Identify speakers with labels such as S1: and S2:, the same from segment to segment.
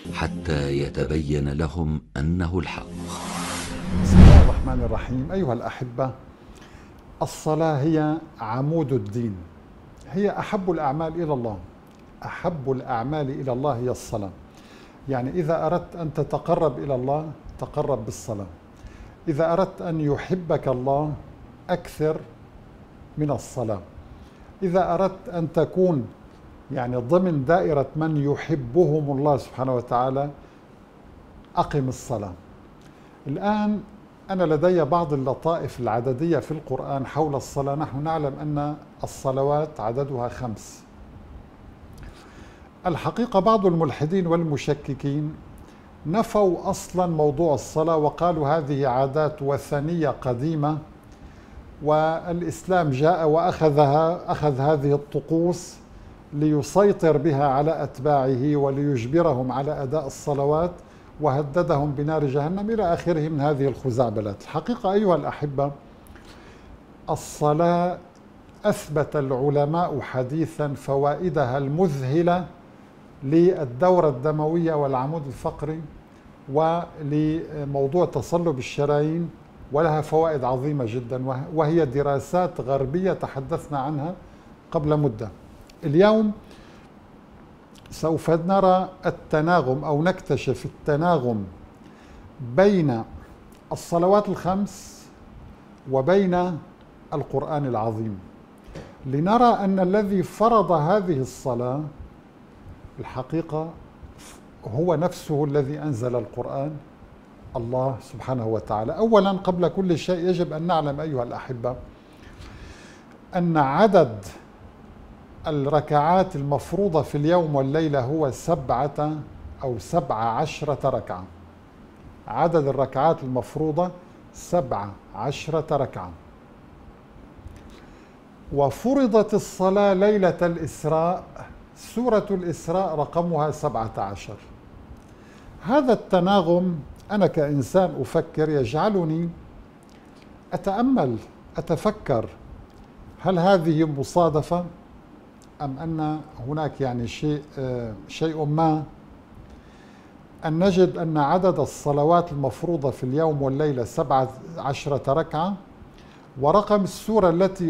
S1: حتى يتبين لهم أنه الحق.
S2: بسم الله الرحمن الرحيم. أيها الأحبة، الصلاة هي عمود الدين، هي أحب الأعمال إلى الله. أحب الأعمال إلى الله هي الصلاة. يعني إذا أردت أن تتقرب إلى الله تقرب بالصلاة. إذا أردت أن يحبك الله أكثر من الصلاة. إذا أردت أن تكون ضمن دائرة من يحبهم الله سبحانه وتعالى أقم الصلاة. الآن أنا لدي بعض اللطائف العددية في القرآن حول الصلاة. نحن نعلم أن الصلوات عددها 5. الحقيقة بعض الملحدين والمشككين نفوا أصلا موضوع الصلاة وقالوا هذه عادات وثنية قديمة، والإسلام جاء أخذ هذه الطقوس ليسيطر بها على أتباعه وليجبرهم على أداء الصلوات، وهددهم بنار جهنم إلى آخره من هذه الخزعبلات. الحقيقة أيها الأحبة، الصلاة أثبت العلماء حديثا فوائدها المذهلة للدورة الدموية والعمود الفقري ولموضوع تصلب الشرايين، ولها فوائد عظيمة جدا، وهي دراسات غربية تحدثنا عنها قبل مدة. اليوم سوف نرى التناغم أو نكتشف التناغم بين الصلوات الخمس وبين القرآن العظيم، لنرى أن الذي فرض هذه الصلاة الحقيقة هو نفسه الذي أنزل القرآن، الله سبحانه وتعالى. أولا قبل كل شيء يجب أن نعلم أيها الأحبة أن عدد الركعات المفروضة في اليوم والليلة هو 17 ركعة. عدد الركعات المفروضة 17 ركعة. وفرضت الصلاة ليلة الإسراء، سورة الإسراء رقمها 17. هذا التناغم أنا كإنسان أفكر يجعلني أتأمل، أتفكر، هل هذه مصادفة أم أن هناك شيء ما أن نجد أن عدد الصلوات المفروضة في اليوم والليلة 17 ركعة، ورقم السورة التي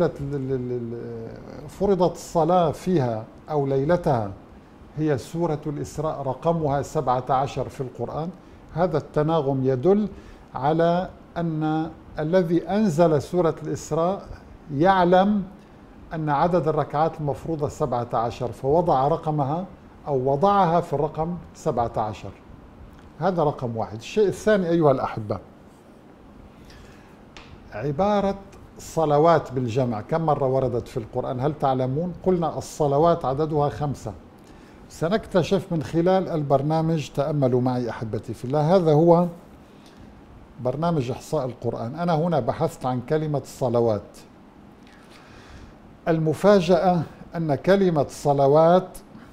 S2: فرضت الصلاة فيها أو ليلتها هي سورة الإسراء رقمها 17 في القرآن. هذا التناغم يدل على أن الذي أنزل سورة الإسراء يعلم أن عدد الركعات المفروضة 17، فوضع رقمها أو وضعها في الرقم 17. هذا رقم واحد. الشيء الثاني أيها الأحبة، عبارة صلوات بالجمع كم مرة وردت في القرآن؟ هل تعلمون؟ قلنا الصلوات عددها 5. سنكتشف من خلال البرنامج، تأملوا معي أحبتي في الله، هذا هو برنامج إحصاء القرآن. أنا هنا بحثت عن كلمة صلوات. المفاجأة أن كلمة صلوات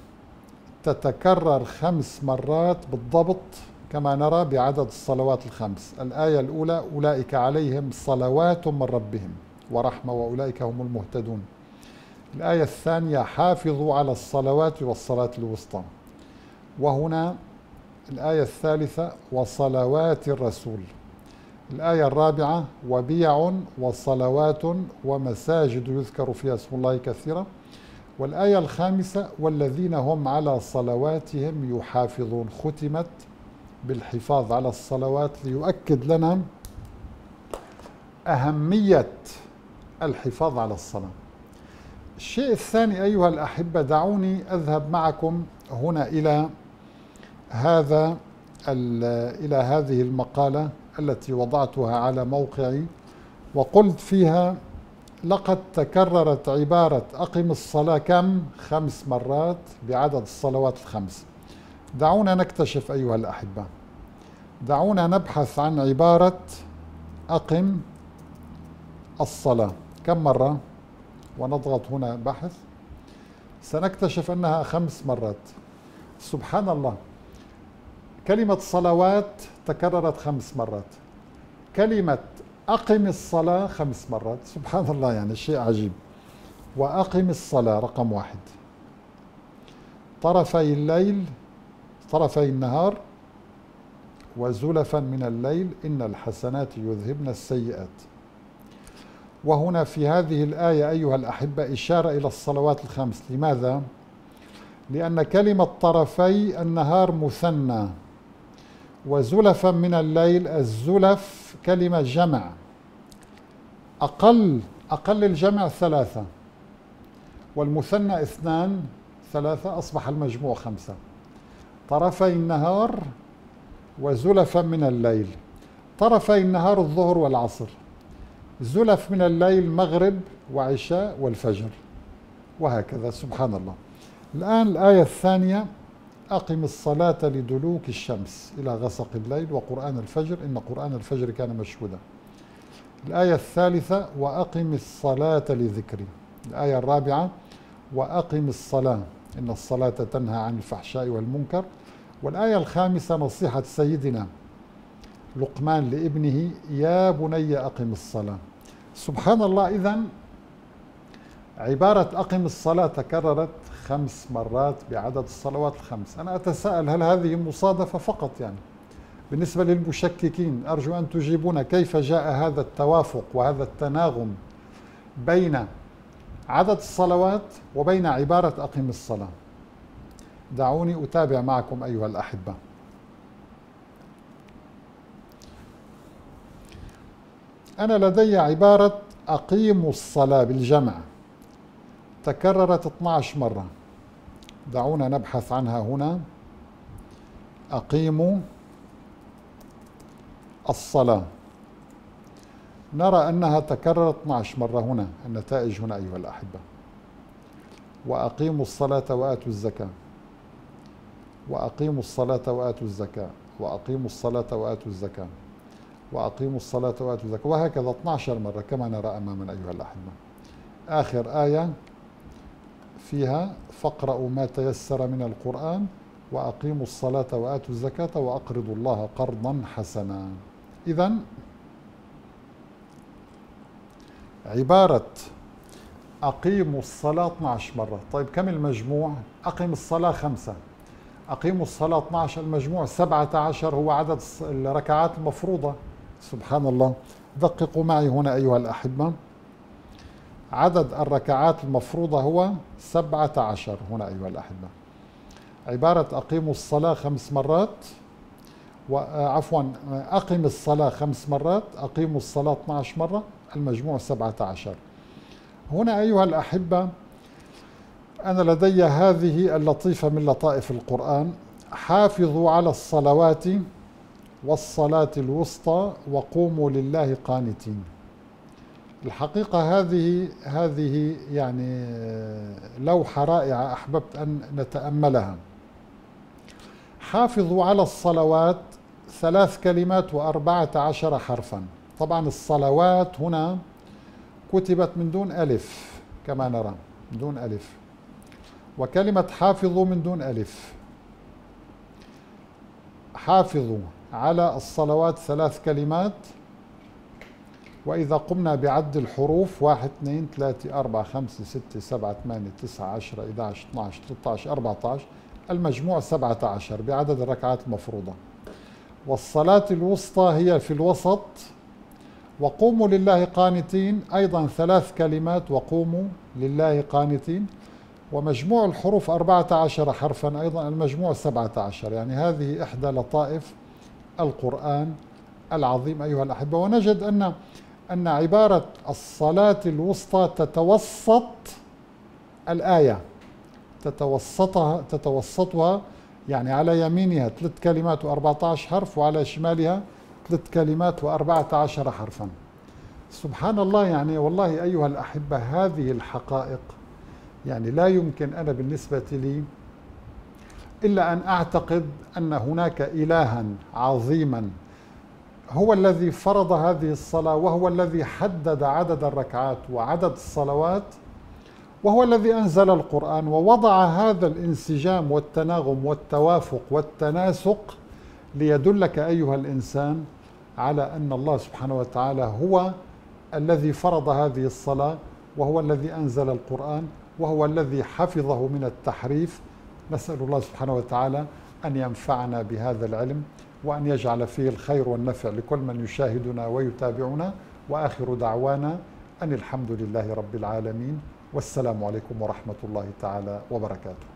S2: تتكرر 5 مرات بالضبط كما نرى بعدد الصلوات الخمس. الآية الأولى أولئك عليهم صلوات من ربهم ورحمة وأولئك هم المهتدون. الآية الثانية حافظوا على الصلوات والصلاة الوسطى. وهنا الآية الثالثة وصلوات الرسول. الآية الرابعة وبيع وصلوات ومساجد يذكر فيها اسم الله كثيرا. والآية الخامسة والذين هم على صلواتهم يحافظون. ختمت بالحفاظ على الصلوات ليؤكد لنا أهمية الحفاظ على الصلاة. الشيء الثاني أيها الأحبة، دعوني أذهب معكم هنا إلى هذه المقالة التي وضعتها على موقعي، وقلت فيها لقد تكررت عبارة أقم الصلاة كم؟ 5 مرات بعدد الصلوات الخمس. دعونا نكتشف أيها الأحبة، دعونا نبحث عن عبارة أقم الصلاة كم مرة، ونضغط هنا بحث. سنكتشف أنها 5 مرات. سبحان الله، كلمة صلوات تكررت 5 مرات، كلمة أقم الصلاة 5 مرات. سبحان الله، يعني شيء عجيب. وأقم الصلاة رقم 1. طرفي الليل طرفي النهار وزلفا من الليل إن الحسنات يذهبن السيئات. وهنا في هذه الآية أيها الأحبة إشارة إلى الصلوات الخمس. لماذا؟ لأن كلمة طرفي النهار مثنى، وزلفا من الليل، الزلف كلمة جمع، أقل الجمع 3، والمثنى 2 3، أصبح المجموع 5. طرفي النهار وزلفا من الليل. طرفي النهار الظهر والعصر، زلف من الليل مغرب وعشاء والفجر، وهكذا. سبحان الله. الآن الآية الثانية: أقم الصلاة لدلوك الشمس إلى غسق الليل وقرآن الفجر إن قرآن الفجر كان مشهودا. الآية الثالثة: وأقم الصلاة لذكري. الآية الرابعة: وأقم الصلاة إن الصلاة تنهى عن الفحشاء والمنكر. والآية الخامسة نصيحة سيدنا لقمان لابنه: يا بني أقم الصلاة. سبحان الله. إذن عبارة أقم الصلاة تكررت 5 مرات بعدد الصلوات الخمس. أنا أتساءل هل هذه مصادفة فقط؟ يعني بالنسبة للمشككين أرجو أن تجيبون كيف جاء هذا التوافق وهذا التناغم بين عدد الصلوات وبين عبارة أقم الصلاة. دعوني أتابع معكم أيها الأحبة. أنا لدي عبارة أقيموا الصلاة بالجمع تكررت 12 مرة. دعونا نبحث عنها هنا. أقيموا الصلاة، نرى أنها تكررت 12 مرة هنا. النتائج هنا أيها الأحبة: وأقيموا الصلاة وآتوا الزكاة، وأقيموا الصلاة وآتوا الزكاة، وأقيموا الصلاة وآتوا الزكاة، وأقيموا الصلاة وآتوا الزكاة، وهكذا 12 مرة كما نرى أمامنا أيها الأحبة. آخر آية فيها: فاقرأوا ما تيسر من القرآن وأقيموا الصلاة وآتوا الزكاة وأقرضوا الله قرضا حسنا. إذن عبارة أقيموا الصلاة 12 مرة. طيب كم المجموع؟ أقيم الصلاة 5، أقيموا الصلاة 12، المجموع 17 هو عدد الركعات المفروضة. سبحان الله. دققوا معي هنا أيها الأحبة، عدد الركعات المفروضة هو 17 هنا أيها الأحبة. عبارة أقيموا الصلاة 5 مرات، أقم الصلاة 5 مرات، أقيموا الصلاة 12 مرة، المجموع 17. هنا أيها الأحبة أنا لدي هذه اللطيفة من لطائف القرآن: حافظوا على الصلوات والصلاة الوسطى وقوموا لله قانتين. الحقيقة هذه يعني لوحة رائعة أحببت أن نتأملها. حافظوا على الصلوات 3 كلمات و14 حرفا. طبعا الصلوات هنا كتبت من دون ألف كما نرى، من دون ألف، وكلمة حافظوا من دون ألف. حافظوا على الصلوات 3 كلمات، وإذا قمنا بعد الحروف 1 2 3 4 5 6 7 8 9 10 11 12 13 14، المجموع 17 بعدد الركعات المفروضة. والصلاة الوسطى هي في الوسط. وقوموا لله قانتين أيضا 3 كلمات، وقوموا لله قانتين، ومجموع الحروف 14 حرفا أيضا، المجموع 17. يعني هذه إحدى لطائف القرآن العظيم أيها الأحبة. ونجد أن عبارة الصلاة الوسطى تتوسط الآية، تتوسطها، يعني على يمينها 3 كلمات و14 حرف، وعلى شمالها 3 كلمات و14 حرفا. سبحان الله. يعني والله أيها الأحبة هذه الحقائق يعني لا يمكن أنا بالنسبة لي إلا أن أعتقد أن هناك إلها عظيما هو الذي فرض هذه الصلاة، وهو الذي حدد عدد الركعات وعدد الصلوات، وهو الذي أنزل القرآن ووضع هذا الانسجام والتناغم والتوافق والتناسق ليدلك أيها الإنسان على أن الله سبحانه وتعالى هو الذي فرض هذه الصلاة، وهو الذي أنزل القرآن، وهو الذي حفظه من التحريف. نسأل الله سبحانه وتعالى أن ينفعنا بهذا العلم، وأن يجعل فيه الخير والنفع لكل من يشاهدنا ويتابعنا. وآخر دعوانا أن الحمد لله رب العالمين، والسلام عليكم ورحمة الله تعالى وبركاته.